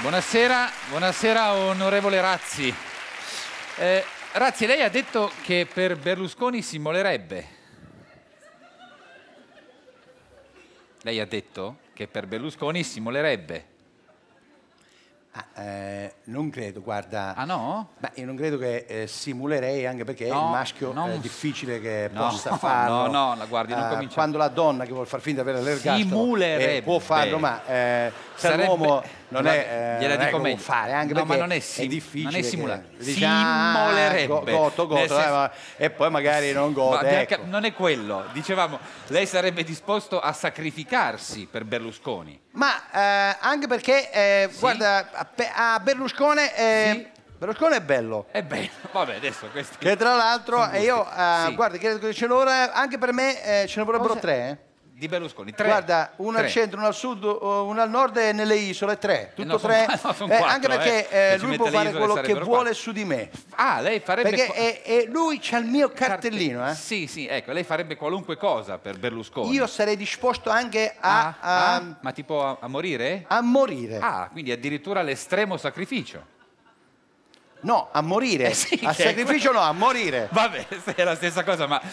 Buonasera, buonasera onorevole Razzi. Razzi, lei ha detto che per Berlusconi si immolerebbe. Lei ha detto che per Berlusconi si immolerebbe. Non credo, guarda. Ah no? Ma io non credo che simulerei, anche perché il maschio è difficile che possa farlo. No, la guardi, non comincia. Quando la donna che vuole far finta di avere l'ergastolo può farlo, ma se l'uomo non è gliela dico meglio fare, anche perché ma non è difficile. Non è simulare. Si immolerebbe. E poi magari non gode. Ecco. Non è quello. Dicevamo, lei sarebbe disposto a sacrificarsi per Berlusconi. Ma anche perché, guarda, a Berlusconi... Berlusconi è bello. È bello, vabbè, adesso questi... Che tra l'altro, guarda, credo che ce n'ora, anche per me ce ne vorrebbero tre. Di Berlusconi, tre. Guarda, uno al centro, uno al sud, uno al nord e nelle isole, tre. Tutto tre. Sono quattro, anche perché lui può fare quello che vuole su di me. Ah, lei farebbe... Perché lui c'ha il mio cartellino. Sì, ecco, lei farebbe qualunque cosa per Berlusconi. Io sarei disposto anche ma tipo a morire? A morire. Ah, quindi addirittura all'estremo sacrificio. No, a morire. A sacrificio no, a morire. Vabbè, è la stessa cosa, ma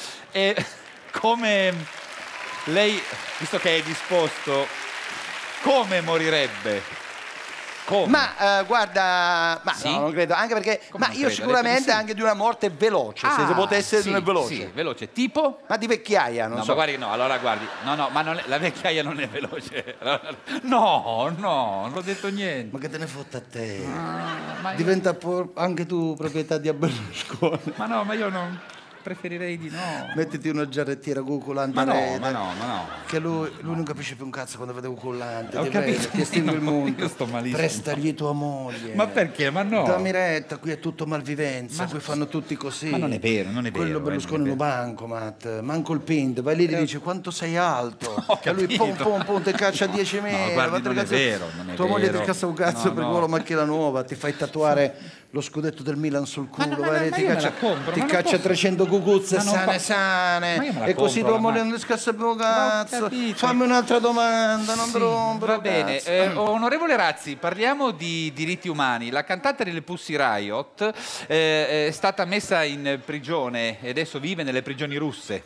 come lei, visto che è disposto, come morirebbe? Come? Ma guarda, no, non credo, anche perché io sicuramente anche di una morte veloce, se si potesse essere veloce. Sì, veloce, tipo? Ma di vecchiaia, non so. Ma guardi, allora guardi, ma non è, la vecchiaia non è veloce. No, non ho detto niente. Ma che te ne fotta a te? Diventa anche tu proprietà di Berlusconi. Ma io non... Preferirei di no. Mettiti una giarrettiera cuculante. Ma no. Che lui non capisce più un cazzo quando vede cuculante. Ho capito. Ti estingue il mondo. Io sto malissimo. Prestagli tua moglie. Ma perché? Ma no. Dammi retta, qui è tutto malvivenza. Qui fanno tutti così. Ma non è vero, non è vero. Quello Berlusconi lo bancomat. Manco il pint. Vai lì e gli dice quanto sei alto. E lui pom ti caccia 10 metri. No, guardi, non è vero. Tua moglie ti cassa un cazzo per quello macchina nuova. Ti fai tatuare lo scudetto del Milan sul culo. Ti caccia 300 cucuzze sane. E così tua moglie non ti scassa più cazzo. Fammi un'altra domanda, non te lo rompo. Va bene. Onorevole Razzi, parliamo di diritti umani. La cantante delle Pussy Riot è stata messa in prigione e adesso vive nelle prigioni russe.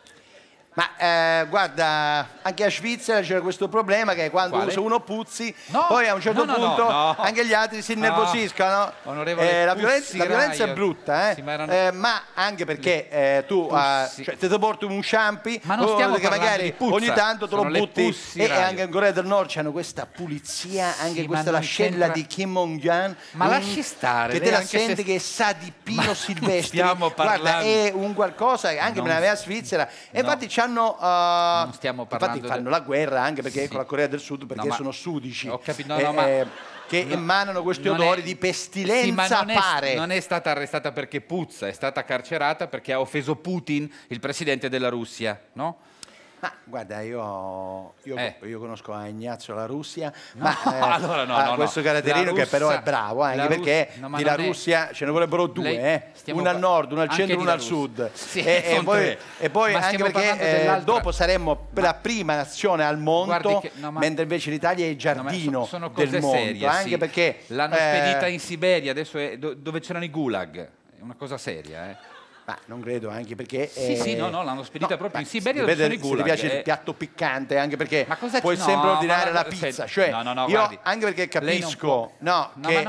Ma guarda, anche a Svizzera c'era questo problema che quando usa uno puzzi, poi a un certo punto anche gli altri si innervosiscono. La violenza è brutta, ma anche perché tu te porti un sciampi che magari ogni tanto te lo butti e anche in Corea del Nord c'hanno questa pulizia, anche questa l'ascella di Kim Jong-un. Ma lasci stare. Che te la senti che sa di pino silvestre. Guarda, è un qualcosa anche per la Svizzera. E infatti non stiamo parlando, infatti fanno la guerra anche perché con la Corea del Sud, perché sono sudici. Ho capito, che emanano questi odori di pestilenza. Non è stata arrestata perché puzza, è stata carcerata perché ha offeso Putin, il presidente della Russia, no? Ma guarda, io conosco Ignazio La Russia, questo caratterino che però è bravo, anche perché di La Russia ce ne vorrebbero due, uno al nord, uno al centro, uno al sud. E poi anche perché dopo saremmo la prima nazione al mondo, mentre invece l'Italia è il giardino del mondo. Anche perché l'hanno spedita in Siberia, adesso è dove c'erano i gulag, è una cosa seria, Ma non credo, anche perché... l'hanno spedita proprio in Siberia dove sono i gulag. Se ti piace il piatto piccante, anche perché puoi sempre ordinare la pizza. Anche perché capisco che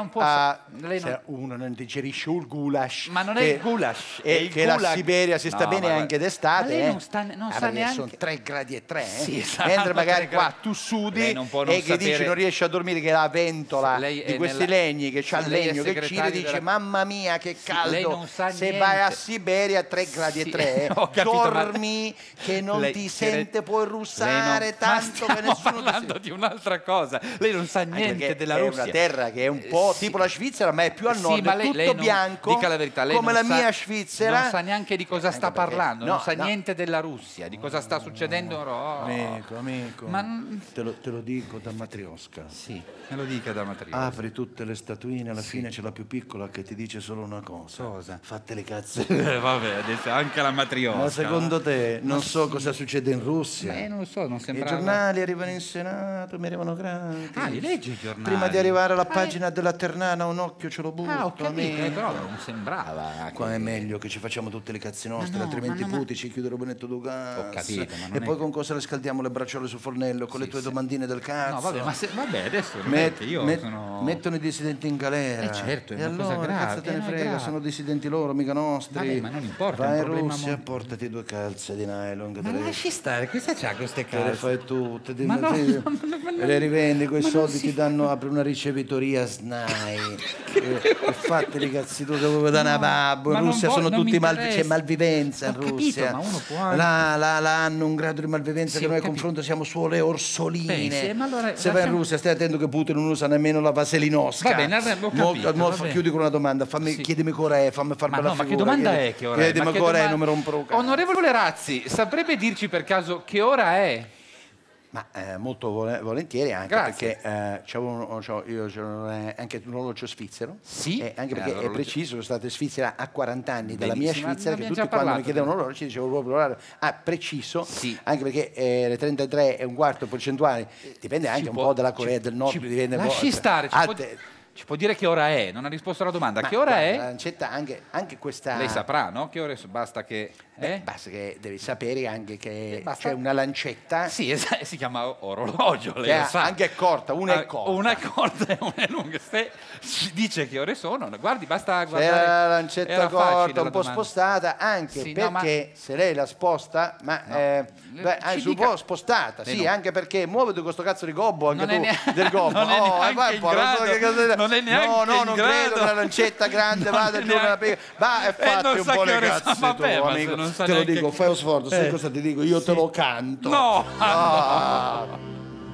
uno non digerisce il goulash. Ma non è il goulash, è il che gulag. La Siberia si sta bene anche d'estate. Lei non sa neanche... Sono 3 gradi e 3, mentre magari qua tu sudi e che dici non riesci a dormire, che la ventola di questi legni, che c'ha il legno che gira e dici mamma mia che caldo, se vai a Siberia 3 gradi e 3, dormi che non ti sente, puoi russare tanto che nessuno stiamo parlando di un'altra cosa. Lei non sa niente della Russia. È una terra che è un po' tipo la Svizzera, ma è più a nord, è tutto bianco, dica la verità, come la mia Svizzera. Non sa neanche di cosa sta parlando, non sa niente della Russia, di cosa sta succedendo. Amico, te lo dico da matriosca. Sì, me lo dica da matriosca. Apri tutte le statuine, alla fine c'è la più piccola che ti dice solo una cosa. Cosa? Fatte le cazzo. vabbè, adesso anche la matriosca. Ma secondo te non so cosa succede in Russia? Non lo so, non sembrava. I giornali arrivano in Senato, mi arrivano gratis. Ah, li leggi i giornali? Prima di arrivare alla pagina della Ternana un occhio ce lo butto. Ah, ho capito, però non sembrava. Qua è meglio che ci facciamo tutte le cazze nostre, altrimenti puti ci chiude il rubinetto du gas. Ho capito, ma non e poi con cosa le scaldiamo le bracciole sul fornello? Con le tue domandine del cazzo? No, vabbè, vabbè, adesso mettono i dissidenti in galera. Certo, è e una allora, cosa grave. cazzo te ne frega, sono dissidenti loro, mica nostri. Vabbè, ma non importa. Vai in Russia, portati 2 calze di nylon. Ma lasci stare, cosa c'ha queste calze? Te le fai tutte, le rivendi, quei soldi ti danno, apri una ricevitoria SNAI. E fateli cazzi tu dove da una babbo. In Russia sono tutti c'è malvivenza in Russia. Ma uno può... Là hanno un grado di malvivenza che noi a confronto siamo suole orsoline. Se vai in Russia stai attento che Putin non usa nemmeno la vaselinosca. Va bene, ho capito. Chiudi con una domanda, chiedimi che ora è, fammi fare bella figura. Ma che domanda è che ora è? Chiedimi che ora è, non mi rompo il cazzo. Onorevole Razzi, saprebbe dirci per caso che ora è? Ma molto volentieri, anche Grazie. perché io c'ho anche un orologio svizzero. Sì. Anche perché è preciso, sono stato in Svizzera a 40 anni dalla mia Svizzera, che tutti quando mi chiedevano l'orologio ci dicevo proprio l'orario. Preciso, sì. Anche perché le 33,25 percentuali dipende anche un po' dalla Corea del Nord. Lasci stare, ci può dire che ora è? Non ha risposto alla domanda. Che ora è? La lancetta anche questa... Lei saprà, no? Che ore basta che... basta che devi sapere anche che c'è una lancetta. Sì, si chiama orologio, lei lo sa. Anche è corta, una è corta. Una è corta e una è lunga. Se dice che ore sono, guardi, basta guardare. C'è la lancetta corta, un po' spostata, anche perché se lei la sposta, un po' spostata, sì, anche perché muoviti con questo cazzo di gobbo, anche tu, del gobbo. Non è neanche in grado. Non è neanche in grado. Non credo che una lancetta grande vada giù nella piega. Va e fatti un po' le cazzi tu, amico. Te lo dico, fai lo sforzo, sai cosa ti dico? Io te lo canto. No!